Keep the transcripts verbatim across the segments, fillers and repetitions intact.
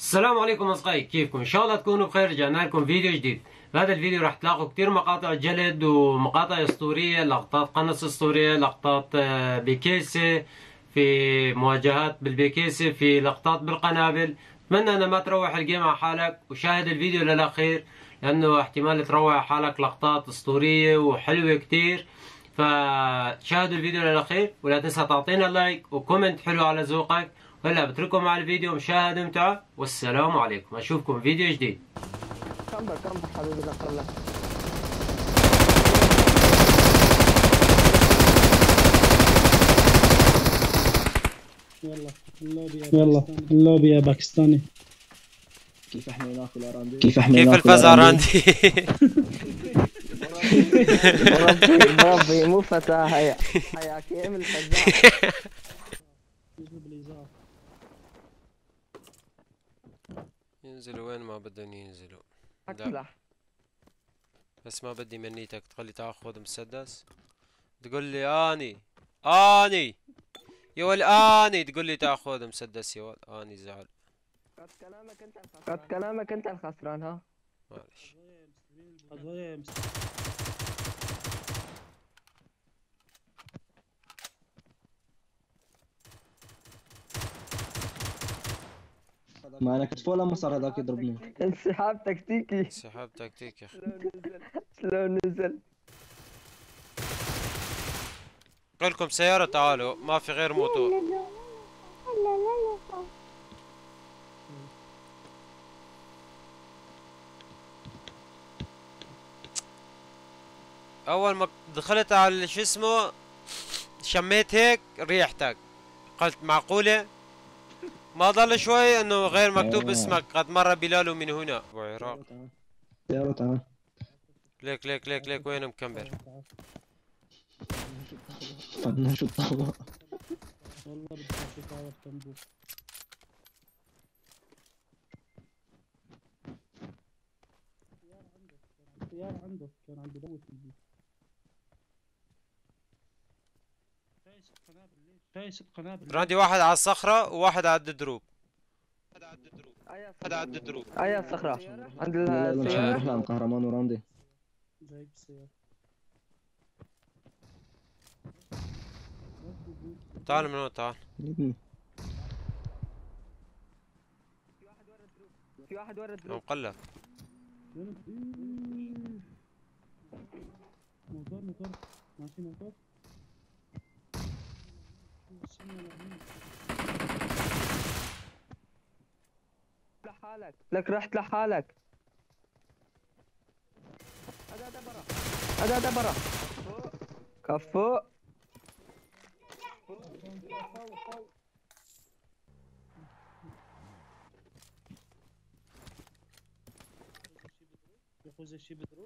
السلام عليكم اصدقائي، كيفكم؟ ان شاء الله تكونوا بخير. رجعنا لكم فيديو جديد. في هذا الفيديو راح تلاقوا كتير مقاطع جلد ومقاطع اسطوريه، لقطات قنص اسطوريه، لقطات آه، بكيسه في مواجهات بالبكيسه، في لقطات بالقنابل. اتمنى ان ما تروح الجيم على حالك وشاهد الفيديو للاخير، لانه احتمال تروح على حالك لقطات اسطوريه وحلوه كتير. فشاهدوا الفيديو للاخير، ولا تنسى تعطينا لايك وكومنت حلو على ذوقك. هلا بترككم مع الفيديو، مشاهدة ممتعة، والسلام عليكم. اشوفكم فيديو جديد. كمبر كمبر حبيبي، لا خلاص. يلا اللوبي يا يلا اللوبي يا باكستاني. كيف احميناك يا راندي؟ كيف كيف الفزع راندي؟ مربي مربي مو فتاة، هيا هيا كيم الفزاع. ينزلوا وين ما بدهم ينزلوا. أكلح. بس ما بدي منيتك تخلي تاخذ مسدس تقول لي اني اني يا ول اني تقول لي تاخذ مسدس يا ول اني زعل. قد كلامك انت الخسران، قد كلامك انت الخسران. ها معلش. معنا كتف ولا ما صار هذاك يضربني؟ انسحاب تكتيكي. انسحاب تكتيكي. شلون نزل؟ لكم سيارة، تعالوا، ما في غير موتور. اول ما دخلت على شو اسمه شميت هيك ريحتك، قلت معقولة؟ ما ضل شوي انه غير مكتوب اسمك، قد مر بلال من هنا. ابو عراق. يلا تعال. ليك ليك ليك ليك وين مكمبر؟ بدنا شو الطاوة. والله بدي اشوف هذا الصندوق. السيارة عنده كان عنده دوت في البيت. شايس قنابل ليش؟ شايس قنابل. عندي واحد على الصخرة وواحد على الدروب. هذا عند الدروب. اي الصخرة عند لا لا مش السيارة. نروح لعند قهرمان وراندي. جايب السيارة. تعال من هون، تعال. في واحد ورا الدروب. مقلب. موتور موتور ماشي موتور. لحالك لك رحت لحالك. هذا هذا برا، هذا هذا برا. كفو. ياخذ الشيء بتروح.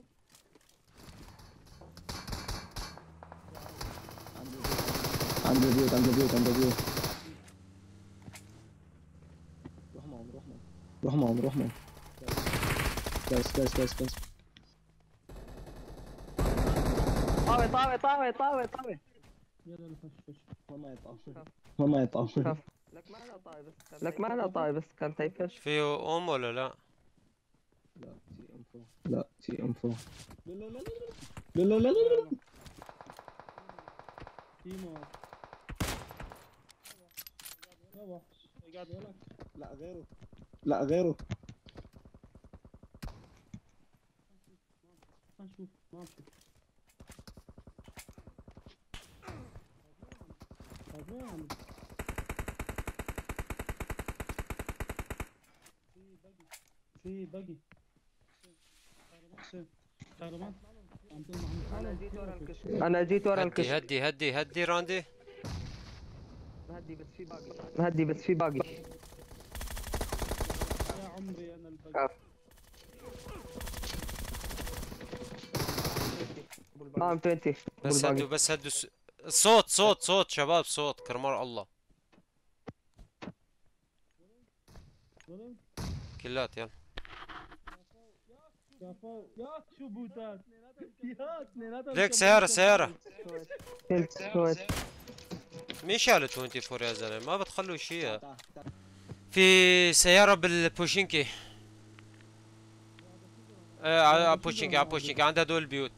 عند البيوت عند البيوت عند البيوت. روح معهم روح معهم روح معهم روح معهم. بس بس بس بس. طاوي طاوي طاوي طاوي طاوي. يلا يلا فش فش. ما يطعم ما يطعم. لك ما انا طاي بس لك ما انا طاي بس كان تيفش. فيه ام ولا لا؟ لا تي ام فور. لا تي ام فور. لا لا لا لا لا لا لا لا. تيمو يا وحش قاعد ولك. لا غيره لا غيره. ما نشوف ما نشوف. طيب وين عم في بقي في بقي كهربان كهربان. انا جيت ورا الكشف، انا جيت ورا هدي الكشف. هدي هدي هدي راندي. مهدي بس في باقي، مهدي بس في باقي. يا عمري انا البقي. اه عشرين. بس هدوا بس هدوا س... صوت صوت صوت شباب، صوت كرمال الله. كلات يلا. يا فوق يا شو بوتات يا اثنيناتهم. ليك سيارة سيارة. شوي مين شالت أربعة وعشرين يا زلمه؟ ما بتخلوا شيء. في سيارة بالبوشينكي. ايه على بوشينكي، على بوشينكي عند هدول البيوت.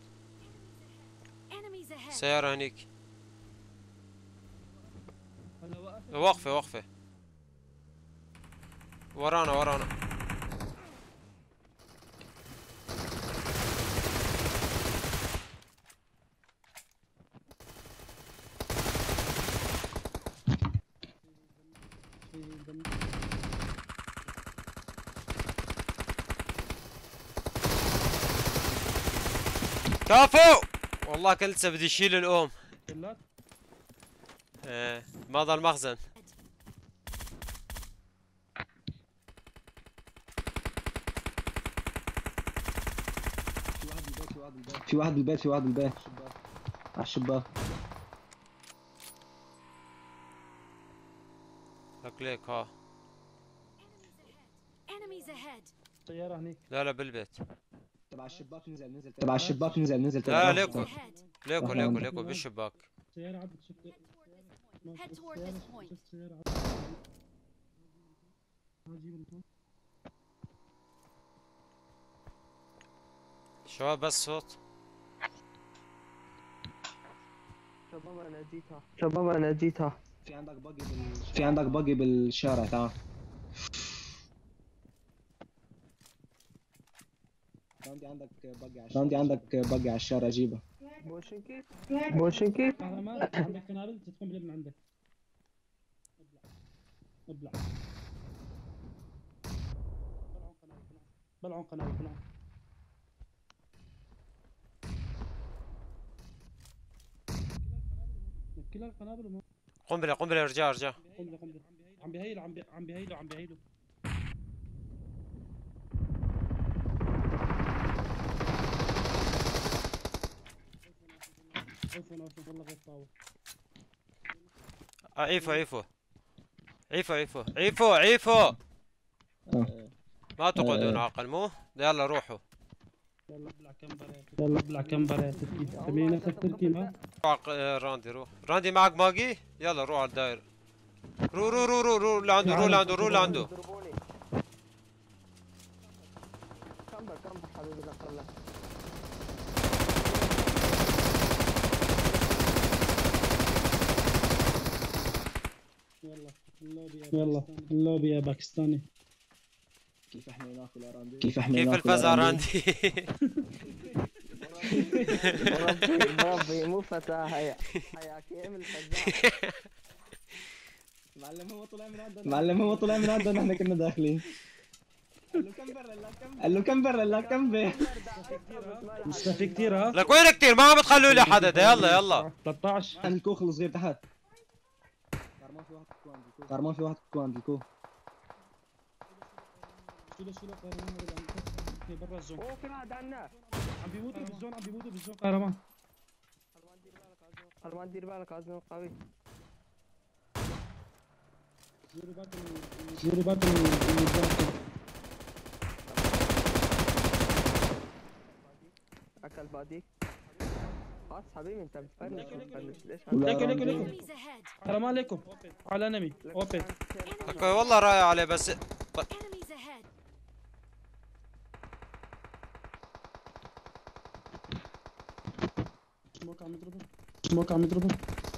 سيارة هنيك واقفة واقفة ورانا ورانا. كفو والله كنت لسه بدي اشيل الام. ايه ما ضل مخزن. في واحد بالبيت في واحد بالبيت على الشباك. لك ها سيارة هنيك. لا لا بالبيت. تبع الشباك نزل نزل تبع الشباك نزل نزل لا ليكو ليكو ليكو ليكو بالشباك. سيارة عدت شفت. Head toward this point. شفت سيارة عدت. هجيب الفوق. شباب بس صوت. شباب انا جيتها شباب انا جيتها. في عندك باقي بال... في عندك باقي بالشارع. تعال عندي عندك باقي على عندي عندك باقي على الشارع جيبه. بوشنكي بوشنكي كهرمان عندك قنابل تدخل بالابن عندك. ابلع ابلع. بلعون قنابل بلعون. كل القنابل وما قنبلة قنبلة ارجع ارجع. قنبلة قنبلة. عم بيهيلوا عم بي... عم بيهيلوا عم بيهيلوا. عفوا عفوا والله غير طاوة. عيفو عيفو عيفو عيفو عيفو عيفو. ما تقعدون عقل مو. يلا روحوا. يلا ابلع كم بريت. يلا ابلع كم بريت. تبي نفسك تركي ما؟ روح راندي روح. راندي معك باقي؟ يلا روح على الدايرة. رو رو رو رو رو لعنده رو لعنده رو لعنده. ضربوني. كمبر كمبر حبيبي لا خلاص. يلا اللوبي يا يلا اللوبي يا باكستاني. كيف احنا ناكل يا راندي؟ كيف احنا كيف ناكل الفزع راندي؟ مربي مربي مو فتاة هيا هيا كيم الفزاع. معلم هو طلع من عندنا معلم هو طلع من عندنا احنا كنا داخلين. قال له كم برا لا كم قال له كم برا لا كم بي. لسه في كثير ها؟ لك وين كثير؟ ما عم تخلوا لي حدا. يلا يلا ثلاثة عشر. عند الكوخ الصغير تحت. كارمان في واحد كو عند الكوخ. كارمان في واحد كو عند الكوخ. شيلوا شيلوا قهرمان هذا اللي عم برا الزون. اوه في واحد عنا. عم بيموتوا بالزون عم بيموتوا بالزون قهرمان. قهرمان دير بالك عزم قوي. ديروا بالكم ديروا بالكم من الزون. اكل باديك. خلاص حبيبي انت بتفنش بتفنش ليش؟ ليكو ليكو ليكو. Enemies ahead. قهرمان ليكم. على انمي اوبن. لك والله رايح عليه بس. Enemies ahead. سموك عم يضربه. سموك عم يضربه.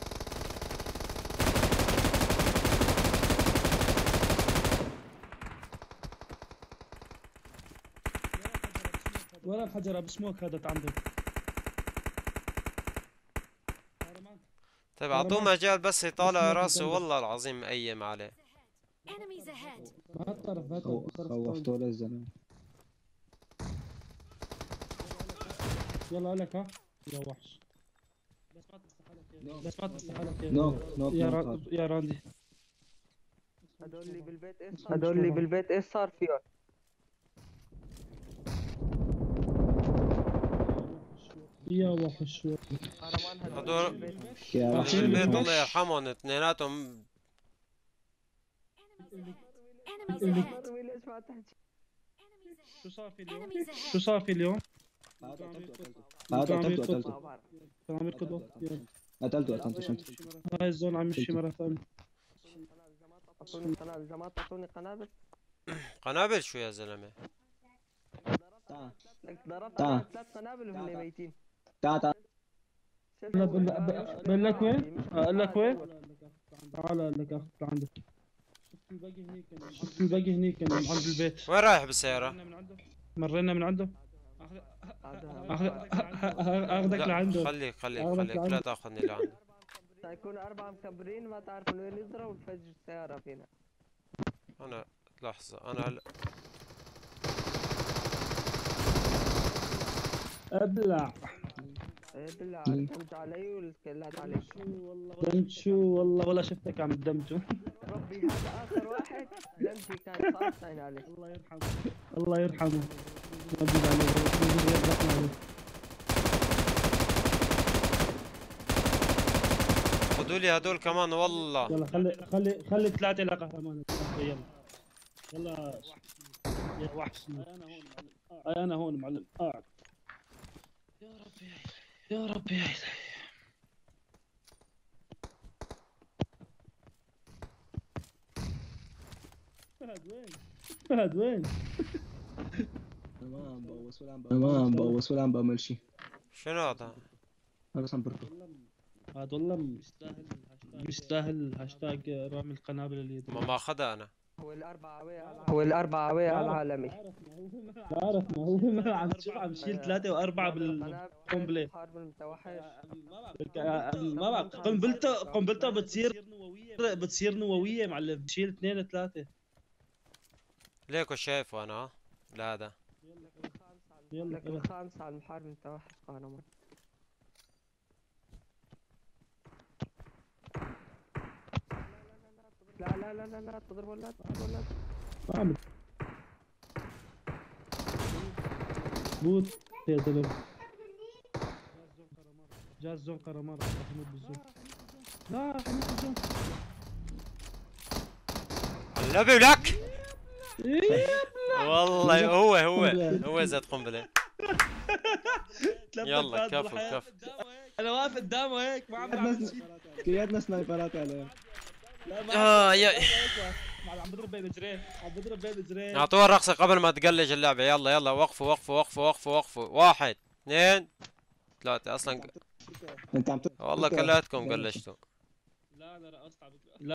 ولا الحجر بسموك هذا عندك. طيب اعطوه مجال بس يطالع راسه والله العظيم مأيم عليه. Enemies ahead. هالطرف هالطرف. خوفتوا له الزلمه. يلا لك ها يا وحش. بس ما تفتح حالك بس ما تفتح حالك يا نوك نوك يا نوك. را... يا راندي. هدول اللي بالبيت ايش صار؟ هدول اللي بالبيت ايش صار فيهم؟ يا وحش. قهرمان هدول بالبيت. يا وحش البيت وحش. الله يرحمهم اثنيناتهم. Enemies ahead. مروي ليش ما تحكي؟ شو صار في اليوم؟ Enemies ahead. شو صار في اليوم؟ هذا قتلته قتلته هذا قتلته قتلته. ما بعرف. كان عم يركضوا. يلا. قتلته قتلته شنطه. هاي الزون عم يمشي مرة ثانية. اعطوني قنابل جماعة، اعطوني قنابل. قنابل شو يا زلمه؟ تعال لك ضربت تعال. عليهم ثلاث قنابل وهم ميتين. تعال تعال. شلت لا هو بقول آه، يمشي بقول لك بالقاعة، وين؟ يمشي اقول لك بالقاعة وين؟ يدور. تعال اقول لك اخذ عندك. شفت الباقي هنيك، شفت الباقي هنيك من عند البيت. وين رايح بالسياره؟ مرينا من عنده، مرينا من عنده. بعدها أخذ- اخذك لا لعنده. خليك خليك أخذك خليك لا لعنده. تاخذني لعنده. يكونوا أربعة مكبرين ما تعرفوا من وين يضربوا وتفجر السيارة فينا. انا لحظه انا هلا ابلع. ايه بالله دمج علي والكلات عليك. دمشو والله ولا شفتك عم تدمجو. ربي هذا آخر واحد دمجي كان خالصين عليه. الله يرحمه. الله يرحمه. يرضى عليه. يرضى عليه. خذوا لي هدول كمان والله. يلا خلي خلي خلي ثلاثة إلى قهرمان. يلا يلا يا وحش. أنا هون معلم. قاعد. يا ربي يا ربي يا إلهي. فهد وين؟ فهد وين؟ تمام بوس ولا عم تمام بوس ولا عم بعمل شيء. شنو هذا؟ انا بس عم بركض. هذا والله مستاهل مستاهل هاشتاج رامي القنابل اللي يدري. ما ماخذها انا. هو الأربعة ويا هو الأربعة ويا العالمي. بعرف ما هو ما عم شوف عم شيل ثلاثة وأربعة بالقنبلة. حرب المتوحش. ما بعرف قنبلته قنبلته بتصير بتصير نووية معلم، بتشيل اثنين ثلاثة. ليكو شايفه انا ها؟ لا هذا يلا لك يلا. الخامس على المحارب المتوحش قهرمان. لا لا لا لا لا تضرب ولا تضرب ولا عامل بوت يا زلمة. جاز زون قرمار حمود بالزون. لا حمود بالزون. النبي لك والله هو هو هو زاد قنبله. يلا كفو كفو. انا واقف قدامه هيك ما عم بعمل شيء. كلياتنا سنايبرات عليه. اه يا عم بضرب بين جرين، عم بضرب بين جرين. اعطوها الرقصه قبل ما تقلج اللعبه. يلا يلا وقفوا وقفوا وقفوا وقفوا وقفوا. واحد اثنين ثلاثه. اصلا انت عم والله كلاتكم قلجتوا. لا انا رقصت.